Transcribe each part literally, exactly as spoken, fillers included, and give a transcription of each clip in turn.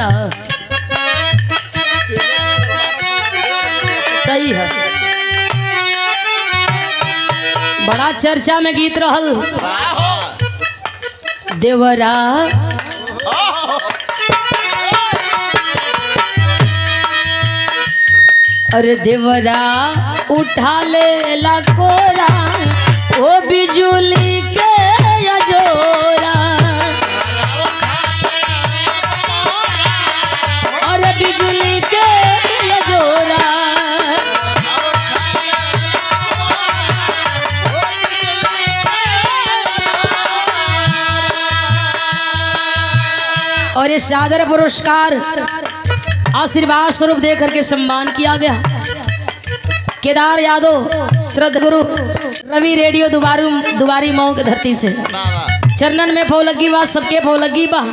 भैया सही है। बड़ा चर्चा में गीत रहल देवरा अरे देवरा उठा ले ला कोरा ओ बिजुली के अजोरा अरे बिजुली के अजोरा और ये सादर पुरस्कार आशीर्वाद स्वरूप दे करके सम्मान किया गया। केदार यादव श्रद्धागुरु रवि रेडियो दुबारू दुबारी मऊ की धरती से चरणन में फो लगी बा सबके फो लगी बा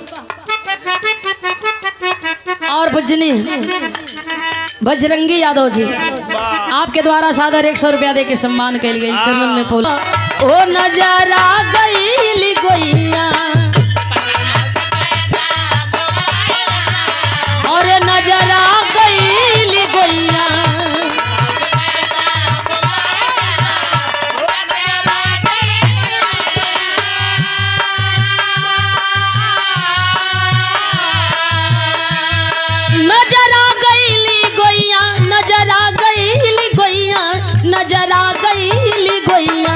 और भजनी बजरंगी यादव जी आपके द्वारा सादर एक सौ रुपया दे के सम्मान कैल गई। चरणन में फो ओ नजरा गई गोइया और नजरा गई गोइया नजरा गईली गोइया नजरा गईली गोइया नजरा गईली गोइया।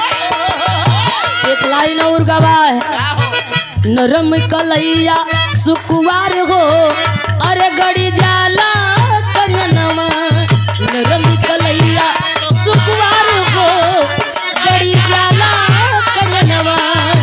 एक लाइन और गवाए नरम कलैया सुकुवार हो अरे गड़ी जाला कंगनवा नरम कलैया सुकुवार हो गड़ी जाला कंगनवा।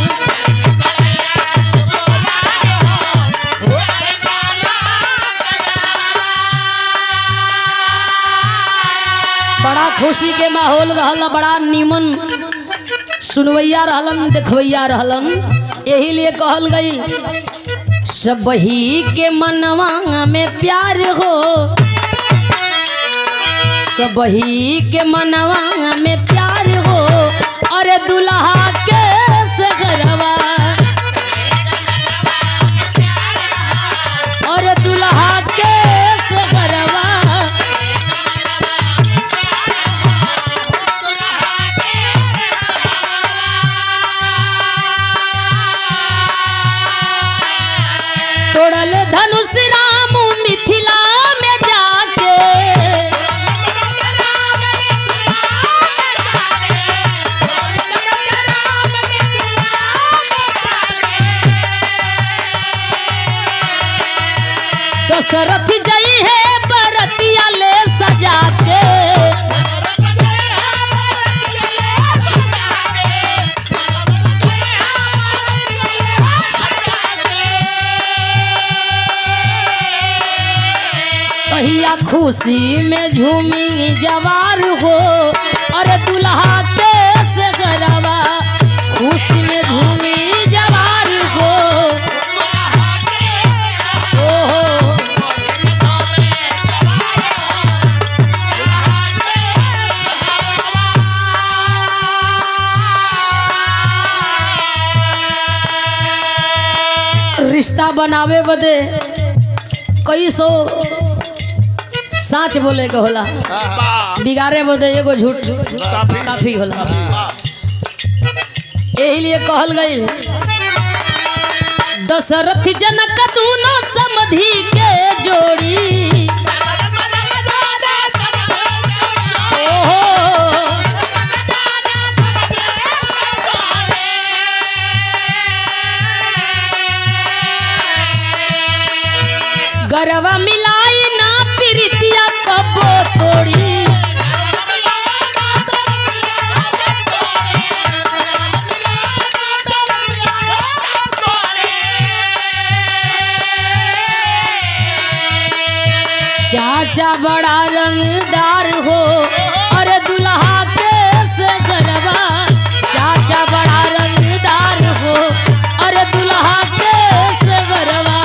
बड़ा खुशी के माहौल रहल बड़ा नीमन सुनवैया रहलन देखवैया रहलन यही लिए कहल गई सबही के मनवा में प्यार हो सबही के मनवा में प्यार हो अरे दुल्हा के सगरवा अरे दुल्हा के सगरवा तोड़ल धनुष राम मिथिला में जाके दशरथ जई है बरतिया ले सजा के कहिया खुशी में झूमी जवार हो अरे दुल्हा के सगरवा खुशी में झूमी जवार हो ओहो रिश्ता बनावे बदे कई सौ साच बोले के होला बिगाड़े बोले एगो झूठ काफी होला। यही लिए कहल गई दशरथ जनक दूनो समधि के जोड़ी गरवा मिलाई ना प्रीतिया कबो तोड़ी चाचा बड़ा रंगदार हो अरे दुल्हा के सगरवा चाचा बड़ा रंगदार हो अरे दुल्हा के सगरवा।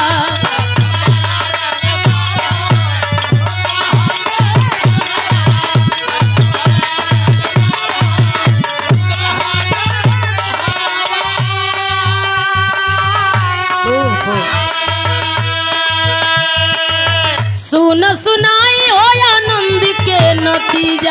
नतीजा।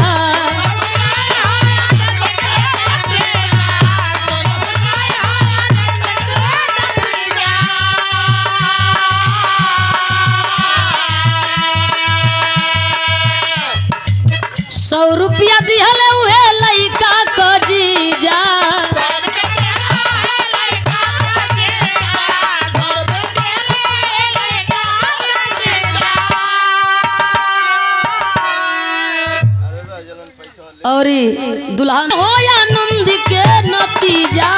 सौ रुपया दिहल उहे लइका क जीजा। और दुल्हन हो या नंद के नतीजा।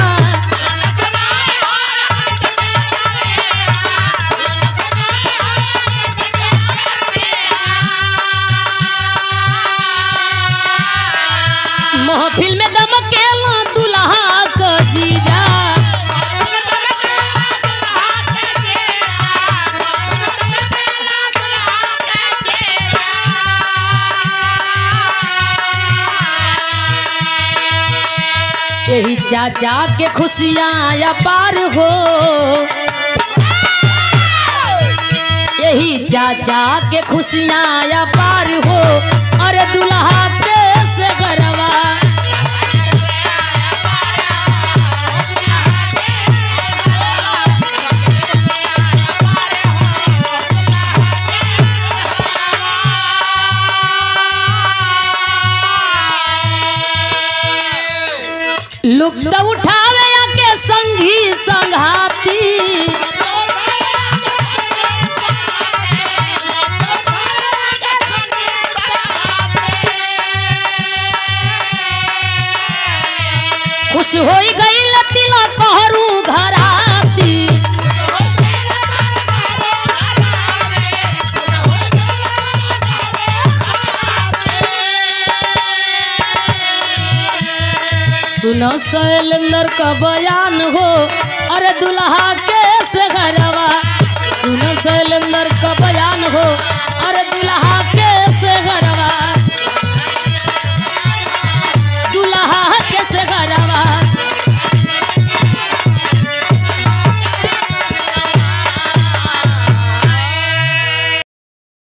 महफिल में दमकेला दुल्हा क जीजा। यही चाचा के खुशियाँ अपार हो, यही चाचा के खुशियाँ अपार हो। अरे दुल्हा के से गरवा लुप्त उठावे के संगी संघाती। खुश होई गई लतिला कहरु घराती। सुनो शैलेंद्र का बयान हो, अरे दुल्हा के से घरवा। सुनो शैलेंद्र का बयान हो, अरे दुल्हा